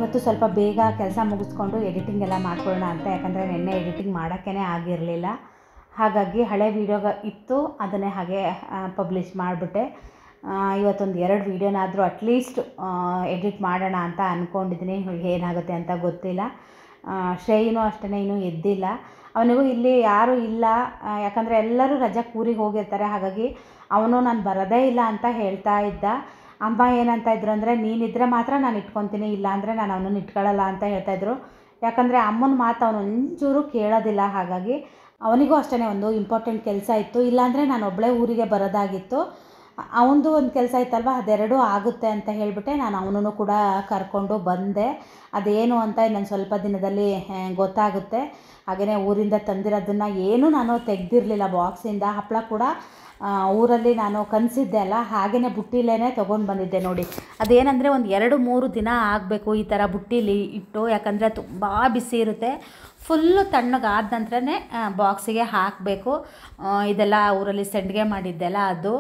ಇವತ್ತು ಸ್ವಲ್ಪ ಬೇಗ ಕೆಲಸ ಮುಗಿಸ್ಕೊಂಡು ಎಡಿಟಿಂಗ್ ಎಲ್ಲ ಮಾಡ್ಕೊಳ್ಳೋಣ ಅಂತ, ಯಾಕಂದರೆ ನಿನ್ನೆ ಎಡಿಟಿಂಗ್ ಮಾಡೋಕ್ಕೇ ಆಗಿರಲಿಲ್ಲ. ಹಾಗಾಗಿ ಹಳೆ ವೀಡಿಯೋ ಇತ್ತು, ಅದನ್ನೇ ಹಾಗೆ ಪಬ್ಲಿಷ್ ಮಾಡಿಬಿಟ್ಟೆ. ಇವತ್ತೊಂದು ಎರಡು ವೀಡಿಯೋನಾದರೂ ಅಟ್ಲೀಸ್ಟ್ ಎಡಿಟ್ ಮಾಡೋಣ ಅಂತ ಅಂದ್ಕೊಂಡಿದ್ದೀನಿ. ಏನಾಗುತ್ತೆ ಅಂತ ಗೊತ್ತಿಲ್ಲ. ಶ್ರೇಯನೂ ಅಷ್ಟೇ ಇನ್ನೂ ಎದ್ದಿಲ್ಲ. ಅವನಿಗೂ ಇಲ್ಲಿ ಯಾರೂ ಇಲ್ಲ, ಯಾಕಂದರೆ ಎಲ್ಲರೂ ರಜಾ ಊರಿಗೆ ಹೋಗಿರ್ತಾರೆ. ಹಾಗಾಗಿ ಅವನು ನಾನು ಬರೋದೇ ಇಲ್ಲ ಅಂತ ಹೇಳ್ತಾ ಇದ್ದ. ಅಮ್ಮ ಏನಂತ ಇದ್ರು ಅಂದರೆ, ನೀನಿದ್ರೆ ಮಾತ್ರ ನಾನು ಇಟ್ಕೊತೀನಿ, ಇಲ್ಲಾಂದರೆ ನಾನು ಅವನನ್ನು ಇಟ್ಕೊಳ್ಳಲ್ಲ ಅಂತ ಹೇಳ್ತಾಯಿದ್ರು. ಯಾಕಂದರೆ ಅಮ್ಮನ ಮಾತು ಅವನು ಒಂಚೂರು ಕೇಳೋದಿಲ್ಲ. ಹಾಗಾಗಿ ಅವನಿಗೂ ಅಷ್ಟೇ ಒಂದು ಇಂಪಾರ್ಟೆಂಟ್ ಕೆಲಸ ಇತ್ತು, ಇಲ್ಲಾಂದರೆ ನಾನು ಒಬ್ಬಳೇ ಊರಿಗೆ ಬರೋದಾಗಿತ್ತು. ಅವನದು ಒಂದು ಕೆಲಸ ಇತ್ತಲ್ವ, ಅದೆರಡೂ ಆಗುತ್ತೆ ಅಂತ ಹೇಳಿಬಿಟ್ಟೆ ನಾನು ಅವನನ್ನು ಕೂಡ ಕರ್ಕೊಂಡು ಬಂದೆ. ಅದೇನು ಅಂತ ಇನ್ನೊಂದು ಸ್ವಲ್ಪ ದಿನದಲ್ಲಿ ಗೊತ್ತಾಗುತ್ತೆ. ಹಾಗೆಯೇ ಊರಿಂದ ತಂದಿರೋದನ್ನು ಏನೂ ನಾನು ತೆಗೆದಿರಲಿಲ್ಲ ಬಾಕ್ಸಿಂದ. ಹಪ್ಪಳ ಕೂಡ ಊರಲ್ಲಿ ನಾನು ಕನಸಿದ್ದೆ ಅಲ್ಲ, ಹಾಗೆಯೇ ಬುಟ್ಟಿಲೇ ತೊಗೊಂಡು ಬಂದಿದ್ದೆ ನೋಡಿ. ಅದೇನೆಂದರೆ ಒಂದು ಎರಡು ಮೂರು ದಿನ ಆಗಬೇಕು ಈ ಥರ ಬುಟ್ಟಿಲಿ ಇಟ್ಟು, ಯಾಕಂದರೆ ತುಂಬ ಬಿಸಿ ಇರುತ್ತೆ. ಫುಲ್ಲು ತಣ್ಣಗಾದ ನಂತರನೇ ಬಾಕ್ಸಿಗೆ ಹಾಕಬೇಕು. ಇದೆಲ್ಲ ಊರಲ್ಲಿ ಸಂಡಿಗೆ ಮಾಡಿದ್ದೆಲ್ಲ ಅದು.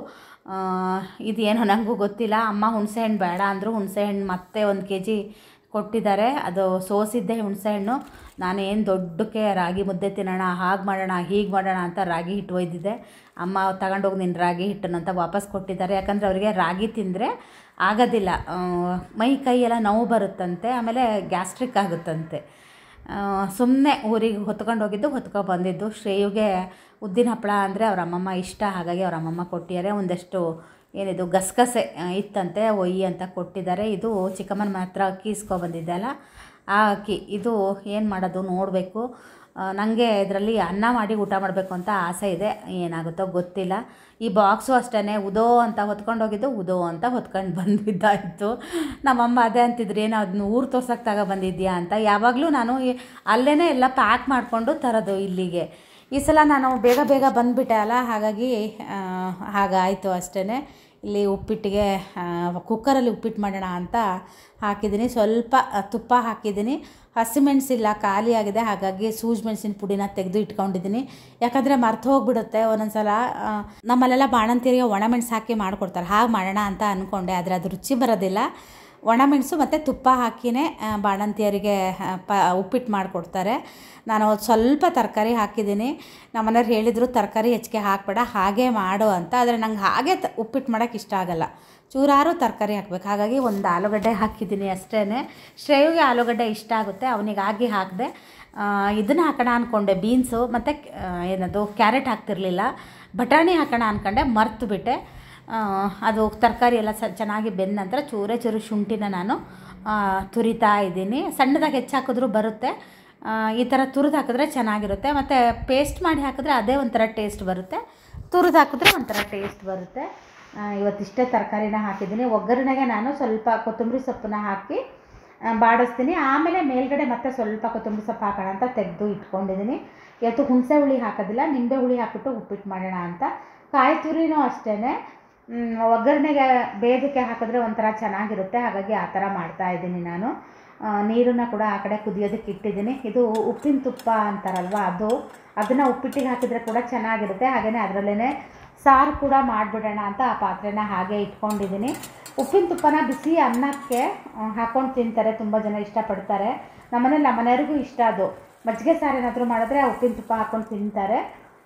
ಇದೇನೋ ನನಗೂ ಗೊತ್ತಿಲ್ಲ. ಅಮ್ಮ ಹುಣಸೆಹಣ್ಣು ಬೇಡ ಅಂದರು. ಹುಣಸೆಹಣ್ಣು ಮತ್ತೆ ಒಂದು ಕೆ ಜಿ ಕೊಟ್ಟಿದ್ದಾರೆ. ಅದು ಸೋಸಿದ್ದೆ ಹುಣಸೆಹಣ್ಣು. ನಾನೇನು ದೊಡ್ಡಕ್ಕೆ ರಾಗಿ ಮುದ್ದೆ ತಿನ್ನೋಣ, ಹಾಗೆ ಮಾಡೋಣ ಹೀಗೆ ಮಾಡೋಣ ಅಂತ ರಾಗಿ ಹಿಟ್ಟು ಒಯ್ದಿದ್ದೆ. ಅಮ್ಮ ತಗೊಂಡೋಗಿ ನಿನ್ನ ರಾಗಿ ಹಿಟ್ಟನ್ನು ಅಂತ ವಾಪಸ್ ಕೊಟ್ಟಿದ್ದಾರೆ. ಯಾಕಂದರೆ ಅವರಿಗೆ ರಾಗಿ ತಿಂದರೆ ಆಗೋದಿಲ್ಲ, ಮೈ ಕೈ ಎಲ್ಲ ನೋವು ಬರುತ್ತಂತೆ, ಆಮೇಲೆ ಗ್ಯಾಸ್ಟ್ರಿಕ್ ಆಗುತ್ತಂತೆ. ಸುಮ್ಮನೆ ಊರಿಗೆ ಹೊತ್ಕೊಂಡು ಹೋಗಿದ್ದು ಹೊತ್ಕೊಂಡು ಬಂದಿದ್ದು. ಶ್ರೇಯುಗೆ ಉದ್ದಿನ ಹಪ್ಪಳ ಅಂದರೆ ಅವ್ರ ಅಮ್ಮಮ್ಮ ಇಷ್ಟ, ಹಾಗಾಗಿ ಅವ್ರ ಅಮ್ಮಮ್ಮ ಕೊಟ್ಟಿದ್ದಾರೆ. ಒಂದಷ್ಟು ಏನಿದು ಗಸಗಸೆ ಇತ್ತಂತೆ, ಒಯ್ಯಿ ಅಂತ ಕೊಟ್ಟಿದ್ದಾರೆ. ಇದು ಚಿಕ್ಕಮ್ಮನ ಮಾತ್ರ ಅಕ್ಕಿ ಇಸ್ಕೊಬಂದಿದ್ದೆ ಅಲ್ಲ, ಆ ಅಕ್ಕಿ. ಇದು ಏನು ಮಾಡೋದು ನೋಡಬೇಕು. ನನಗೆ ಇದರಲ್ಲಿ ಅನ್ನ ಮಾಡಿ ಊಟ ಮಾಡಬೇಕು ಅಂತ ಆಸೆ ಇದೆ, ಏನಾಗುತ್ತೋ ಗೊತ್ತಿಲ್ಲ. ಈ ಬಾಕ್ಸು ಅಷ್ಟೇ ಉದೋ ಅಂತ ಹೊತ್ಕೊಂಡು ಹೋಗಿದ್ದು, ಉದೋ ಅಂತ ಹೊತ್ಕೊಂಡು ಬಂದಿದ್ದಾಯಿತು. ನಮ್ಮಮ್ಮ ಅದೇ ಅಂತಿದ್ರು, ಏನು ಅದನ್ನ ಊರು ತೋರ್ಸೋಕ್ಕೆ ತಗೋ ಬಂದಿದ್ಯಾ ಅಂತ. ಯಾವಾಗಲೂ ನಾನು ಅಲ್ಲೇ ಎಲ್ಲ ಪ್ಯಾಕ್ ಮಾಡಿಕೊಂಡು ತರೋದು ಇಲ್ಲಿಗೆ. ಈ ಸಲ ನಾನು ಬೇಗ ಬೇಗ ಬಂದುಬಿಟ್ಟೆ ಅಲ್ಲ, ಹಾಗಾಗಿ ಹಾಗಾಯಿತು ಅಷ್ಟೇ. ಇಲ್ಲಿ ಉಪ್ಪಿಟ್ಟಿಗೆ ಕುಕ್ಕರಲ್ಲಿ ಉಪ್ಪಿಟ್ಟು ಮಾಡೋಣ ಅಂತ ಹಾಕಿದ್ದೀನಿ. ಸ್ವಲ್ಪ ತುಪ್ಪ ಹಾಕಿದ್ದೀನಿ. ಹಸಿಮೆಣಸಿಲ್ಲ, ಖಾಲಿಯಾಗಿದೆ. ಹಾಗಾಗಿ ಸೂಜಿ ಮೆಣಸಿನ ಪುಡಿನ ತೆಗೆದು ಇಟ್ಕೊಂಡಿದ್ದೀನಿ. ಯಾಕಂದರೆ ಮರ್ತು ಹೋಗ್ಬಿಡುತ್ತೆ ಒಂದೊಂದು ಸಲ. ನಮ್ಮಲ್ಲೆಲ್ಲ ಬಾಣಂತಿಯರಿಗೆ ಒಣಮೆಣಸು ಹಾಕಿ ಮಾಡಿಕೊಡ್ತಾರೆ, ಹಾಗೆ ಮಾಡೋಣ ಅಂತ ಅಂದ್ಕೊಂಡೆ. ಆದರೆ ಅದು ರುಚಿ ಬರೋದಿಲ್ಲ. ಒಣಮೆಣಸು ಮತ್ತು ತುಪ್ಪ ಹಾಕಿಯೇ ಬಾಣಂತಿಯರಿಗೆ ಪ ಉಪ್ಪಿಟ್ಟು ಮಾಡಿಕೊಡ್ತಾರೆ. ನಾನು ಸ್ವಲ್ಪ ತರಕಾರಿ ಹಾಕಿದ್ದೀನಿ. ನಮ್ಮನೆಯವ್ರು ಹೇಳಿದರು ತರಕಾರಿ ಹೆಚ್ಚಿಗೆ ಹಾಕಬೇಡ, ಹಾಗೆ ಮಾಡು ಅಂತ. ಆದರೆ ನಂಗೆ ಹಾಗೆ ತ ಉಪ್ಪಿಟ್ಟು ಮಾಡೋಕ್ಕೆ ಇಷ್ಟ ಆಗೋಲ್ಲ, ಚೂರಾರು ತರಕಾರಿ ಹಾಕ್ಬೇಕು. ಹಾಗಾಗಿ ಒಂದು ಆಲೂಗಡ್ಡೆ ಹಾಕಿದ್ದೀನಿ ಅಷ್ಟೇ. ಶ್ರೇಯುಗೆ ಆಲೂಗಡ್ಡೆ ಇಷ್ಟ ಆಗುತ್ತೆ, ಅವನಿಗಾಗಿ ಹಾಕಿದೆ. ಇದನ್ನು ಹಾಕೋಣ ಅಂದ್ಕೊಂಡೆ, ಬೀನ್ಸು ಮತ್ತು ಏನದು ಕ್ಯಾರೆಟ್ ಹಾಕ್ತಿರ್ಲಿಲ್ಲ, ಬಟಾಣಿ ಹಾಕೋಣ ಅಂದ್ಕೊಂಡೆ, ಮರ್ತು ಬಿಟ್ಟೆ. ಅದು ತರಕಾರಿ ಎಲ್ಲ ಸ ಚೆನ್ನಾಗಿ ಬೆಂದ ನಂತರ ಚೂರೇ ಚೂರು ಶುಂಠಿನ ನಾನು ತುರಿತಾ ಇದ್ದೀನಿ. ಸಣ್ಣದಾಗಿ ಹೆಚ್ಚು ಹಾಕಿದ್ರೂ ಬರುತ್ತೆ, ಈ ಥರ ತುರಿದು ಹಾಕಿದ್ರೆ ಚೆನ್ನಾಗಿರುತ್ತೆ. ಮತ್ತು ಪೇಸ್ಟ್ ಮಾಡಿ ಹಾಕಿದ್ರೆ ಅದೇ ಒಂಥರ ಟೇಸ್ಟ್ ಬರುತ್ತೆ, ತುರಿದು ಹಾಕಿದ್ರೆ ಒಂಥರ ಟೇಸ್ಟ್ ಬರುತ್ತೆ. ಇವತ್ತಿಷ್ಟೇ ತರಕಾರಿನ ಹಾಕಿದ್ದೀನಿ. ಒಗ್ಗರಣೆಗೆ ನಾನು ಸ್ವಲ್ಪ ಕೊತ್ತಂಬರಿ ಸೊಪ್ಪನ್ನ ಹಾಕಿ ಬಾಡಿಸ್ತೀನಿ. ಆಮೇಲೆ ಮೇಲ್ಗಡೆ ಮತ್ತೆ ಸ್ವಲ್ಪ ಕೊತ್ತಂಬರಿ ಸೊಪ್ಪು ಹಾಕೋಣ ಅಂತ ತೆಗೆದು ಇಟ್ಕೊಂಡಿದ್ದೀನಿ. ಇವತ್ತು ಹುಣಸೆ ಹುಳಿ ಹಾಕೋದಿಲ್ಲ, ನಿಂಬೆ ಹುಳಿ ಹಾಕಿಬಿಟ್ಟು ಉಪ್ಪಿಟ್ಟು ಮಾಡೋಣ ಅಂತ. ಕಾಯಿ ತುರಿನೂ ಅಷ್ಟೇ ಒಗ್ಗರಣೆಗೆ ಬೇಯೋದಕ್ಕೆ ಹಾಕಿದ್ರೆ ಒಂಥರ ಚೆನ್ನಾಗಿರುತ್ತೆ, ಹಾಗಾಗಿ ಆ ಥರ ಮಾಡ್ತಾಯಿದ್ದೀನಿ ನಾನು. ನೀರನ್ನು ಕೂಡ ಆ ಕಡೆ ಕುದಿಯೋದಕ್ಕೆ ಇಟ್ಟಿದ್ದೀನಿ. ಇದು ಉಪ್ಪಿನ ತುಪ್ಪ ಅಂತಾರಲ್ವ, ಅದು ಅದನ್ನು ಉಪ್ಪಿಟ್ಟಿಗೆ ಹಾಕಿದರೆ ಕೂಡ ಚೆನ್ನಾಗಿರುತ್ತೆ. ಹಾಗೆಯೇ ಅದರಲ್ಲೇ ಸಾರು ಕೂಡ ಮಾಡಿಬಿಡೋಣ ಅಂತ ಆ ಪಾತ್ರೆನ ಹಾಗೆ ಇಟ್ಕೊಂಡಿದ್ದೀನಿ. ಉಪ್ಪಿನ ತುಪ್ಪನ ಬಿಸಿ ಅನ್ನಕ್ಕೆ ಹಾಕ್ಕೊಂಡು ತಿಂತಾರೆ, ತುಂಬ ಜನ ಇಷ್ಟಪಡ್ತಾರೆ. ನಮ್ಮನೇಲಿ ನಮ್ಮ ಮನೆಯವ್ರಿಗೂ ಇಷ್ಟ ಅದು. ಮಜ್ಜಿಗೆ ಸಾರು ಏನಾದರೂ ಮಾಡಿದ್ರೆ ಉಪ್ಪಿನ ತುಪ್ಪ ಹಾಕ್ಕೊಂಡು ತಿಂತಾರೆ.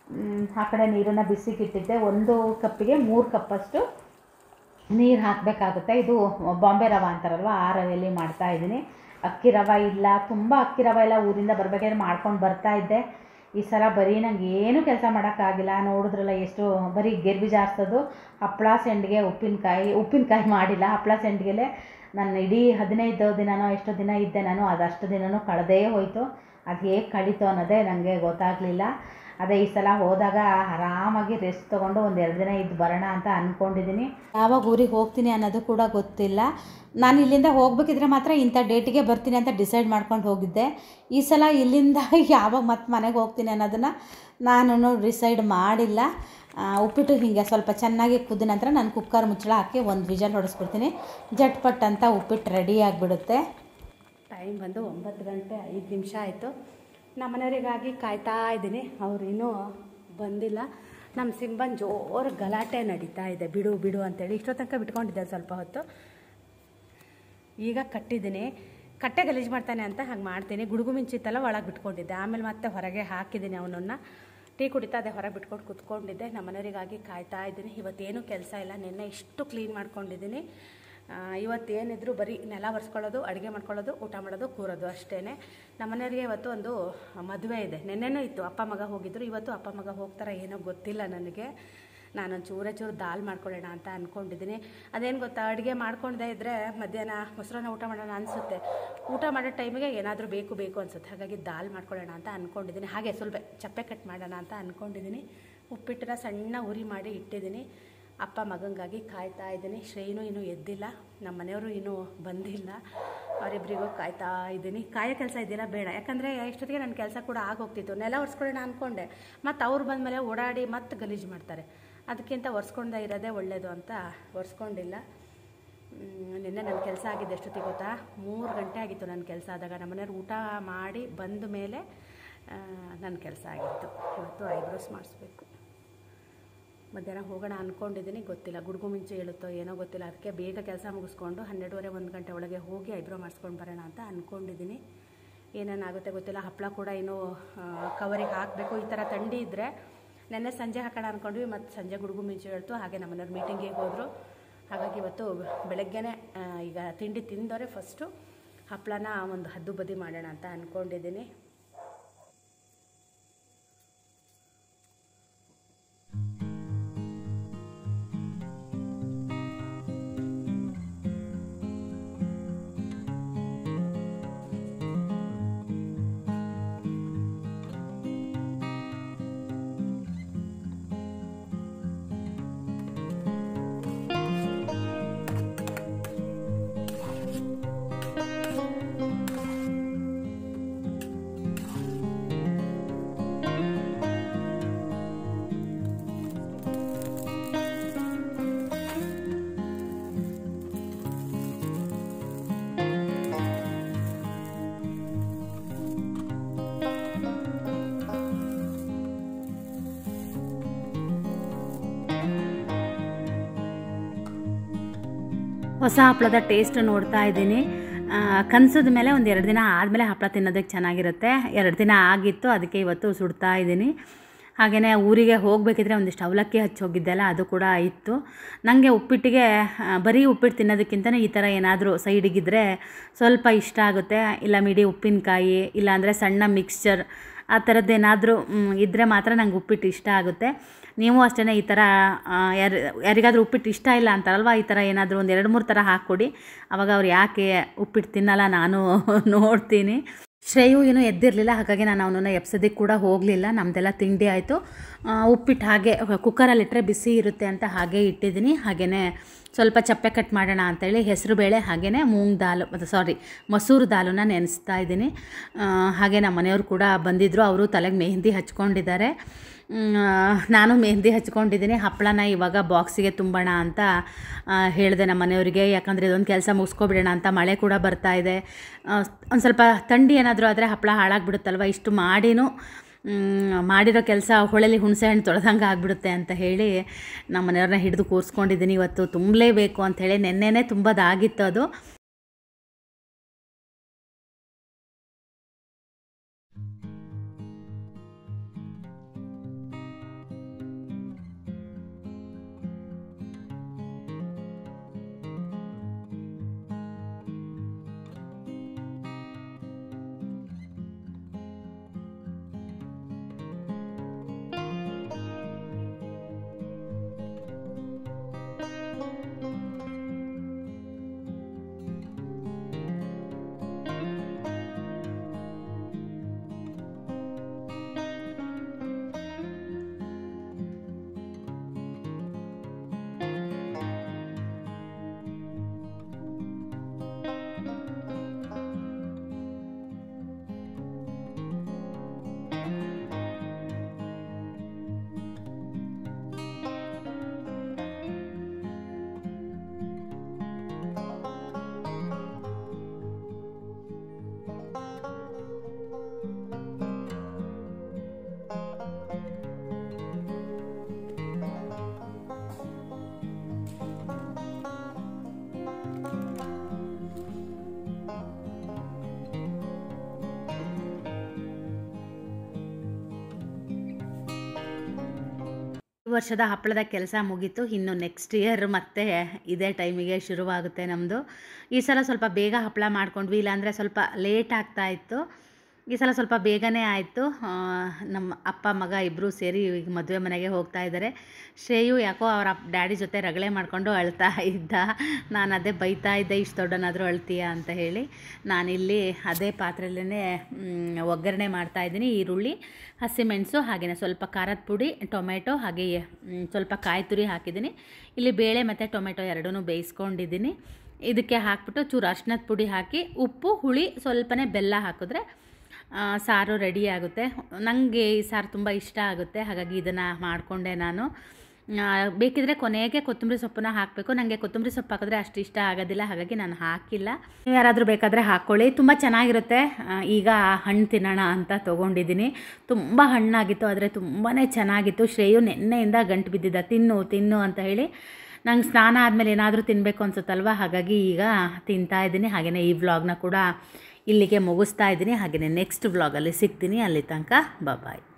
ಆ ಕಡೆ ನೀರನ್ನು ಬಿಸಿಗೆ ಇಟ್ಟಿದ್ದೆ. ಒಂದು ಕಪ್ಪಿಗೆ ಮೂರು ಕಪ್ಪಷ್ಟು ನೀರು ಹಾಕಬೇಕಾಗುತ್ತೆ. ಇದು ಬಾಂಬೆ ರವೆ ಅಂತಾರಲ್ವ, ಆ ರವೆಯಲ್ಲಿ ಮಾಡ್ತಾಯಿದ್ದೀನಿ. ಅಕ್ಕಿ ರವೆ ಇಲ್ಲ, ತುಂಬ ಅಕ್ಕಿ ರವೆ ಎಲ್ಲ ಊರಿಂದ ಬರಬೇಕಾದ್ರೆ ಮಾಡ್ಕೊಂಡು ಬರ್ತಾಯಿದ್ದೆ. ಈ ಸಲ ಬರೀ ನಂಗೆ ಏನೂ ಕೆಲಸ ಮಾಡೋಕ್ಕಾಗಿಲ್ಲ. ನೋಡಿದ್ರಲ್ಲ ಎಷ್ಟು ಬರೀ ಗೆರ್ಬೀಜ ಆರಿಸೋದು, ಹಪ್ಪಳ ಸಂಡಿಗೆ ಉಪ್ಪಿನಕಾಯಿ ಉಪ್ಪಿನಕಾಯಿ ಮಾಡಿಲ್ಲ. ಹಪ್ಪಳ ಸಂಡಿಗೆಲೆ ನಾನು ಇಡೀ ಹದಿನೈದು ದಿನನೋ ಎಷ್ಟು ದಿನ ಇದ್ದೆ ನಾನು, ಅದಷ್ಟು ದಿನವೂ ಕಳೆದೇ ಹೋಯಿತು. ಅದು ಹೇಗೆ ಕಳೀತು ಅನ್ನೋದೇ ನನಗೆ ಗೊತ್ತಾಗಲಿಲ್ಲ. ಅದೇ ಈ ಸಲ ಹೋದಾಗ ಆರಾಮಾಗಿ ರೆಸ್ಟ್ ತೊಗೊಂಡು ಒಂದು ಎರಡು ದಿನ ಇದ್ದು ಬರೋಣ ಅಂತ ಅಂದ್ಕೊಂಡಿದ್ದೀನಿ. ಯಾವಾಗ ಊರಿಗೆ ಹೋಗ್ತೀನಿ ಅನ್ನೋದು ಕೂಡ ಗೊತ್ತಿಲ್ಲ. ನಾನು ಇಲ್ಲಿಂದ ಹೋಗಬೇಕಿದ್ರೆ ಮಾತ್ರ ಇಂಥ ಡೇಟಿಗೆ ಬರ್ತೀನಿ ಅಂತ ಡಿಸೈಡ್ ಮಾಡ್ಕೊಂಡು ಹೋಗಿದ್ದೆ. ಈ ಸಲ ಇಲ್ಲಿಂದ ಯಾವಾಗ ಮತ್ತೆ ಮನೆಗೆ ಹೋಗ್ತೀನಿ ಅನ್ನೋದನ್ನು ನಾನು ಡಿಸೈಡ್ ಮಾಡಿಲ್ಲ. ಉಪ್ಪಿಟ್ಟು ಹೀಗೆ ಸ್ವಲ್ಪ ಚೆನ್ನಾಗಿ ಕುದ್ದ ನಂತರ ನಾನು ಕುಕ್ಕರ್ ಮುಚ್ಚಳ ಹಾಕಿ ಒಂದು ವಿಜಲ್ ಹೊಡೆಸ್ಬಿಡ್ತೀನಿ. ಜಟ್ಪಟ್ ಅಂತ ಉಪ್ಪಿಟ್ಟು ರೆಡಿ ಆಗಿಬಿಡುತ್ತೆ. ಟೈಮ್ ಬಂದು ಒಂಬತ್ತು ಗಂಟೆ ಐದು ನಿಮಿಷ ಆಯಿತು. ನಮ್ಮ ಮನೆಯವರಿಗಾಗಿ ಕಾಯ್ತಾ ಇದ್ದೀನಿ, ಅವ್ರು ಇನ್ನೂ ಬಂದಿಲ್ಲ. ನಮ್ಮ ಸಿಂಬನ್ ಜೋರು ಗಲಾಟೆ ನಡೀತಾ ಇದೆ, ಬಿಡು ಬಿಡು ಅಂತೇಳಿ. ಇಷ್ಟೋ ತನಕ ಬಿಟ್ಕೊಂಡಿದ್ದೆ ಸ್ವಲ್ಪ ಹೊತ್ತು. ಈಗ ಕಟ್ಟಿದ್ದೀನಿ. ಕಟ್ಟೆ ಗಲೀಜು ಮಾಡ್ತಾನೆ ಅಂತ ಹಂಗೆ ಮಾಡ್ತೀನಿ. ಗುಡುಗು ಮಿಂಚಿತ್ತಲ್ಲ ಒಳಗೆ ಬಿಟ್ಕೊಂಡಿದ್ದೆ, ಆಮೇಲೆ ಮತ್ತೆ ಹೊರಗೆ ಹಾಕಿದ್ದೀನಿ ಅವನನ್ನು. ಟೀ ಕುಡಿತಾ ಅದೇ ಹೊರಗೆ ಬಿಟ್ಕೊಂಡು ಕುತ್ಕೊಂಡಿದ್ದೆ. ನಮ್ಮ ಮನೆಯವರಿಗಾಗಿ ಕಾಯ್ತಾ ಇದ್ದೀನಿ. ಇವತ್ತೇನು ಕೆಲಸ ಇಲ್ಲ, ನಿನ್ನೆ ಇಷ್ಟು ಕ್ಲೀನ್ ಮಾಡ್ಕೊಂಡಿದ್ದೀನಿ. ಇವತ್ತೇನಿದ್ರು ಬರೀ ನೆಲ ಒರೆಸ್ಕೊಳ್ಳೋದು, ಅಡುಗೆ ಮಾಡ್ಕೊಳ್ಳೋದು, ಊಟ ಮಾಡೋದು, ಕೂರೋದು ಅಷ್ಟೇ. ನಮ್ಮ ಮನೆಯವರಿಗೆ ಇವತ್ತು ಒಂದು ಮದುವೆ ಇದೆ. ನೆನ್ನೆನೂ ಇತ್ತು, ಅಪ್ಪ ಮಗ ಹೋಗಿದ್ರು. ಇವತ್ತು ಅಪ್ಪ ಮಗ ಹೋಗ್ತಾರ ಏನೋ ಗೊತ್ತಿಲ್ಲ ನನಗೆ. ನಾನೊಂದು ಚೂರೇ ಚೂರು ದಾಲ್ ಮಾಡ್ಕೊಳ್ಳೋಣ ಅಂತ ಅಂದ್ಕೊಂಡಿದ್ದೀನಿ. ಅದೇನು ಗೊತ್ತಾ, ಅಡುಗೆ ಮಾಡ್ಕೊಂಡೇ ಇದ್ದರೆ ಮಧ್ಯಾಹ್ನ ಮೊಸರನ್ನ ಊಟ ಮಾಡೋಣ ಅನಿಸುತ್ತೆ. ಊಟ ಮಾಡೋ ಟೈಮಿಗೆ ಏನಾದರೂ ಬೇಕು ಬೇಕು ಅನಿಸುತ್ತೆ. ಹಾಗಾಗಿ ದಾಲ್ ಮಾಡ್ಕೊಳ್ಳೋಣ ಅಂತ ಅಂದ್ಕೊಂಡಿದ್ದೀನಿ. ಹಾಗೆ ಸ್ವಲ್ಪ ಚಪ್ಪೆ ಕಟ್ ಮಾಡೋಣ ಅಂತ ಅಂದ್ಕೊಂಡಿದ್ದೀನಿ. ಉಪ್ಪಿಟ್ಟನ್ನ ಸಣ್ಣ ಉರಿ ಮಾಡಿ ಇಟ್ಟಿದ್ದೀನಿ. ಅಪ್ಪ ಮಗಂಗಾಗಿ ಕಾಯ್ತಾ ಇದ್ದೀನಿ. ಶ್ರೇಯನು ಇನ್ನೂ ಎದ್ದಿಲ್ಲ, ನಮ್ಮ ಮನೆಯವರು ಇನ್ನೂ ಬಂದಿಲ್ಲ. ಅವರಿಬ್ಬರಿಗೂ ಕಾಯ್ತಾ ಇದ್ದೀನಿ. ಕಾಯೋ ಕೆಲಸ ಇದೆಯಲ್ಲ ಬೇಡ, ಯಾಕಂದರೆ ಇಷ್ಟೊತ್ತಿಗೆ ನನ್ನ ಕೆಲಸ ಕೂಡ ಆಗೋಗ್ತಿತ್ತು. ನೆಲ ಒರೆಸ್ಕೊಳ್ಳೋಣ ಅಂದ್ಕೊಂಡೆ, ಮತ್ತು ಅವ್ರು ಬಂದಮೇಲೆ ಓಡಾಡಿ ಮತ್ತೆ ಗಲೀಜು ಮಾಡ್ತಾರೆ. ಅದಕ್ಕಿಂತ ಒರೆಸ್ಕೊಂಡೇ ಇರೋದೇ ಒಳ್ಳೆಯದು ಅಂತ ಒರೆಸ್ಕೊಂಡಿಲ್ಲ. ನಿನ್ನೆ ನನ್ನ ಕೆಲಸ ಆಗಿದ್ದು ಎಷ್ಟೊತ್ತಿಗೆ ಗೊತ್ತಾ, ಮೂರು ಗಂಟೆ ಆಗಿತ್ತು ನನ್ನ ಕೆಲಸ ಆದಾಗ. ನಮ್ಮ ಮನೆಯವ್ರು ಊಟ ಮಾಡಿ ಬಂದ ಮೇಲೆ ನನ್ನ ಕೆಲಸ ಆಗಿತ್ತು. ಇವತ್ತು ಐಬ್ರೋಸ್ ಮಾಡಿಸ್ಬೇಕು. ಮಧ್ಯಾಹ್ನ ಹೋಗೋಣ ಅಂದ್ಕೊಂಡಿದ್ದೀನಿ, ಗೊತ್ತಿಲ್ಲ ಗುಡುಗು ಮಿಂಚು ಹೇಳುತ್ತೋ ಏನೋ ಗೊತ್ತಿಲ್ಲ. ಅದಕ್ಕೆ ಬೇಗ ಕೆಲಸ ಮುಗಿಸ್ಕೊಂಡು ಹನ್ನೆರಡುವರೆ ಒಂದು ಗಂಟೆ ಒಳಗೆ ಹೋಗಿ ಐಬ್ರೋ ಮಾಡಿಸ್ಕೊಂಡು ಬರೋಣ ಅಂತ ಅಂದ್ಕೊಂಡಿದ್ದೀನಿ. ಏನೇನಾಗುತ್ತೆ ಗೊತ್ತಿಲ್ಲ. ಹಪ್ಪಳ ಕೂಡ ಇನ್ನೂ ಕವರಿಗೆ ಹಾಕಬೇಕು. ಈ ಥರ ಥಂಡಿ ಇದ್ದರೆ ನೆನ್ನೆ ಸಂಜೆ ಹಾಕೋಣ ಅಂದ್ಕೊಂಡ್ವಿ, ಮತ್ತು ಸಂಜೆ ಗುಡುಗು ಮಿಂಚು ಹೇಳ್ತು. ಹಾಗೆ ನಮ್ಮನೆಯವ್ರು ಮೀಟಿಂಗಿಗೆ ಹೋದರು. ಹಾಗಾಗಿ ಇವತ್ತು ಬೆಳಗ್ಗೆನೇ ಈಗ ತಿಂಡಿ ತಿಂದವರೆ ಫಸ್ಟು ಹಪ್ಪಳನ ಒಂದು ಹದ್ದು ಬದಿ ಮಾಡೋಣ ಅಂತ ಅಂದ್ಕೊಂಡಿದ್ದೀನಿ. ಹೊಸ ಹಪ್ಪಳದ ಟೇಸ್ಟ್ ನೋಡ್ತಾ ಇದ್ದೀನಿ. ಕನ್ಸದ ಮೇಲೆ ಒಂದು ಎರಡು ದಿನ ಆದಮೇಲೆ ಹಪ್ಪಳ ತಿನ್ನೋದಕ್ಕೆ ಚೆನ್ನಾಗಿರುತ್ತೆ. ಎರಡು ದಿನ ಆಗಿತ್ತು, ಅದಕ್ಕೆ ಇವತ್ತು ಸುಡ್ತಾ ಇದ್ದೀನಿ. ಹಾಗೆಯೇ ಊರಿಗೆ ಹೋಗಬೇಕಿದ್ರೆ ಒಂದಿಷ್ಟು ಅವಲಕ್ಕಿ ಹಚ್ಚಿ ಹೋಗಿದ್ದೆಲ್ಲ ಅದು ಕೂಡ ಇತ್ತು. ನನಗೆ ಉಪ್ಪಿಟ್ಟಿಗೆ ಬರೀ ಉಪ್ಪಿಟ್ಟು ತಿನ್ನೋದಕ್ಕಿಂತ ಈ ಥರ ಏನಾದರೂ ಸೈಡಿಗಿದ್ದರೆ ಸ್ವಲ್ಪ ಇಷ್ಟ ಆಗುತ್ತೆ. ಇಲ್ಲ ಮಿಡಿ ಉಪ್ಪಿನಕಾಯಿ, ಇಲ್ಲಾಂದರೆ ಸಣ್ಣ ಮಿಕ್ಸ್ಚರ್ ಆ ಥರದ್ದೇನಾದರೂ ಇದ್ದರೆ ಮಾತ್ರ ನಂಗೆ ಉಪ್ಪಿಟ್ಟು ಇಷ್ಟ ಆಗುತ್ತೆ. ನೀವು ಅಷ್ಟೇ ಈ ಥರ ಯಾರು ಯಾರಿಗಾದ್ರೂ ಉಪ್ಪಿಟ್ಟು ಇಷ್ಟ ಇಲ್ಲ ಅಂತಾರಲ್ವ, ಈ ಥರ ಏನಾದರೂ ಒಂದು ಎರಡು ಮೂರು ಥರ ಹಾಕ್ಕೊಡಿ. ಆವಾಗ ಅವ್ರು ಯಾಕೆ ಉಪ್ಪಿಟ್ಟು ತಿನ್ನಲ್ಲ ನಾನು ನೋಡ್ತೀನಿ. ಶ್ರೇಯು ಏನೂ ಎದ್ದಿರಲಿಲ್ಲ, ಹಾಗಾಗಿ ನಾನು ಅವನನ್ನು ಎಬ್ಸೋದಕ್ಕೆ ಕೂಡ ಹೋಗಲಿಲ್ಲ. ನಮ್ಮದೆಲ್ಲ ತಿಂಡಿ ಆಯಿತು. ಉಪ್ಪಿಟ್ಟು ಹಾಗೆ ಕುಕ್ಕರಲ್ಲಿಟ್ಟರೆ ಬಿಸಿ ಇರುತ್ತೆ ಅಂತ ಹಾಗೆ ಇಟ್ಟಿದ್ದೀನಿ. ಹಾಗೆಯೇ ಸ್ವಲ್ಪ ಚಪ್ಪೆ ಕಟ್ ಮಾಡೋಣ ಅಂತೇಳಿ ಹೆಸರು ಬೇಳೆ ಹಾಗೆಯೇ ಮೂಂಗ್ ದಾಲು ಮತ್ತು ಸಾರಿ ಮಸೂರು ದಾಲನ್ನ ನೆನೆಸ್ತಾ ಇದ್ದೀನಿ. ಹಾಗೆ ನಮ್ಮ ಮನೆಯವರು ಕೂಡ ಬಂದಿದ್ದರು. ಅವರು ತಲೆಗೆ ಮೆಹಂದಿ ಹಚ್ಕೊಂಡಿದ್ದಾರೆ, ನಾನು ಮೆಹಂದಿ ಹಚ್ಕೊಂಡಿದ್ದೀನಿ. ಹಪ್ಪಳನ ಇವಾಗ ಬಾಕ್ಸಿಗೆ ತುಂಬೋಣ ಅಂತ ಹೇಳಿದೆ ನಮ್ಮ ಮನೆಯವರಿಗೆ. ಯಾಕಂದರೆ ಇದೊಂದು ಕೆಲಸ ಮುಗಿಸ್ಕೊಬಿಡೋಣ ಅಂತ. ಮಳೆ ಕೂಡ ಬರ್ತಾ ಇದೆ. ಒಂದು ಸ್ವಲ್ಪ ಥಂಡಿ ಏನಾದರೂ ಆದರೆ ಹಪ್ಪಳ ಹಾಳಾಗಿಬಿಡುತ್ತಲ್ವ. ಇಷ್ಟು ಮಾಡಿನೂ ಮಾಡಿರೋ ಕೆಲಸ ಹೊಳೆಲಿ ಹುಣಸೆ ಹಣ್ಣು ತೊಳೆದಂಗೆ ಆಗಿಬಿಡುತ್ತೆ ಅಂತ ಹೇಳಿ ನಮ್ಮ ಮನೆಯವ್ರನ್ನ ಹಿಡಿದು ಕೂರಿಸ್ಕೊಂಡಿದ್ದೀನಿ. ಇವತ್ತು ತುಂಬಲೇಬೇಕು ಅಂಥೇಳಿ ನೆನ್ನೆನೇ ತುಂಬೋದಾಗಿತ್ತು ಅದು. ವರ್ಷದ ಹಪ್ಪಳದ ಕೆಲಸ ಮುಗೀತು. ಇನ್ನು ನೆಕ್ಸ್ಟ್ ಇಯರ್ ಮತ್ತೆ ಇದೇ ಟೈಮಿಗೆ ಶುರುವಾಗುತ್ತೆ ನಮ್ಮದು. ಈ ಸಲ ಸ್ವಲ್ಪ ಬೇಗ ಹಪ್ಪಳ ಮಾಡ್ಕೊಂಡ್ವಿ, ಇಲ್ಲಾಂದರೆ ಸ್ವಲ್ಪ ಲೇಟ್ ಆಗ್ತಾಯಿತ್ತು. ಈ ಸಲ ಸ್ವಲ್ಪ ಬೇಗನೆ ಆಯಿತು. ನಮ್ಮ ಅಪ್ಪ ಮಗ ಇಬ್ಬರು ಸೇರಿ ಈಗ ಮದುವೆ ಮನೆಗೆ ಹೋಗ್ತಾ ಇದ್ದಾರೆ. ಶ್ರೇಯು ಯಾಕೋ ಅವರ ಡ್ಯಾಡಿ ಜೊತೆ ರಗಳೆ ಮಾಡಿಕೊಂಡು ಅಳ್ತಾ ಇದ್ದ. ನಾನು ಅದೇ ಬೈತಾ ಇದ್ದೆ, ಇಷ್ಟು ದೊಡ್ಡನಾದರೂ ಅಳ್ತೀಯಾ ಅಂತ ಹೇಳಿ. ನಾನಿಲ್ಲಿ ಅದೇ ಪಾತ್ರೆಯಲ್ಲೇ ಒಗ್ಗರಣೆ ಮಾಡ್ತಾಯಿದ್ದೀನಿ. ಈರುಳ್ಳಿ, ಹಸಿಮೆಣಸು, ಹಾಗೆಯೇ ಸ್ವಲ್ಪ ಖಾರದ ಪುಡಿ, ಟೊಮೆಟೊ, ಹಾಗೆ ಸ್ವಲ್ಪ ಕಾಯಿ ತುರಿ ಹಾಕಿದ್ದೀನಿ. ಇಲ್ಲಿ ಬೇಳೆ ಮತ್ತು ಟೊಮೆಟೊ ಎರಡೂ ಬೇಯಿಸ್ಕೊಂಡಿದ್ದೀನಿ. ಇದಕ್ಕೆ ಹಾಕ್ಬಿಟ್ಟು ಚೂರು ಅರ್ಶಿನದ ಪುಡಿ ಹಾಕಿ, ಉಪ್ಪು, ಹುಳಿ, ಸ್ವಲ್ಪನೇ ಬೆಲ್ಲ ಹಾಕಿದ್ರೆ ಸಾರು ರೆಡಿ ಆಗುತ್ತೆ. ನನಗೆ ಈ ಸಾರು ತುಂಬ ಇಷ್ಟ ಆಗುತ್ತೆ, ಹಾಗಾಗಿ ಇದನ್ನು ಮಾಡಿಕೊಂಡೆ ನಾನು. ಬೇಕಿದ್ರೆ ಕೊನೆಗೆ ಕೊತ್ತಂಬರಿ ಸೊಪ್ಪನ್ನ ಹಾಕಬೇಕು. ನನಗೆ ಕೊತ್ತಂಬರಿ ಸೊಪ್ಪು ಹಾಕಿದ್ರೆ ಅಷ್ಟು ಇಷ್ಟ ಆಗೋದಿಲ್ಲ, ಹಾಗಾಗಿ ನಾನು ಹಾಕಿಲ್ಲ. ನೀವು ಯಾರಾದರೂ ಬೇಕಾದರೆ ಹಾಕ್ಕೊಳ್ಳಿ, ತುಂಬ ಚೆನ್ನಾಗಿರುತ್ತೆ. ಈಗ ಹಣ್ಣು ತಿನ್ನೋಣ ಅಂತ ತೊಗೊಂಡಿದ್ದೀನಿ. ತುಂಬ ಹಣ್ಣಾಗಿತ್ತು, ಆದರೆ ತುಂಬಾ ಚೆನ್ನಾಗಿತ್ತು. ಶ್ರೇಯು ನೆನ್ನೆಯಿಂದ ಗಂಟು ಬಿದ್ದಿದ್ದ, ತಿನ್ನು ತಿನ್ನು ಅಂತ ಹೇಳಿ. ನಂಗೆ ಸ್ನಾನ ಆದಮೇಲೆ ಏನಾದರೂ ತಿನ್ನಬೇಕು ಅನ್ಸುತ್ತಲ್ವ, ಹಾಗಾಗಿ ಈಗ ತಿಂತಾಯಿದ್ದೀನಿ. ಹಾಗೆಯೇ ಈ ವ್ಲಾಗ್ನ ಕೂಡ ಇಲ್ಲಿಗೆ ಮುಗಿಸ್ತಾ ಇದ್ದೀನಿ. ಹಾಗೆಯೇ ನೆಕ್ಸ್ಟ್ ವ್ಲಾಗಲ್ಲಿ ಸಿಗ್ತೀನಿ. ಅಲ್ಲಿ ತನಕ ಬಾಯ್.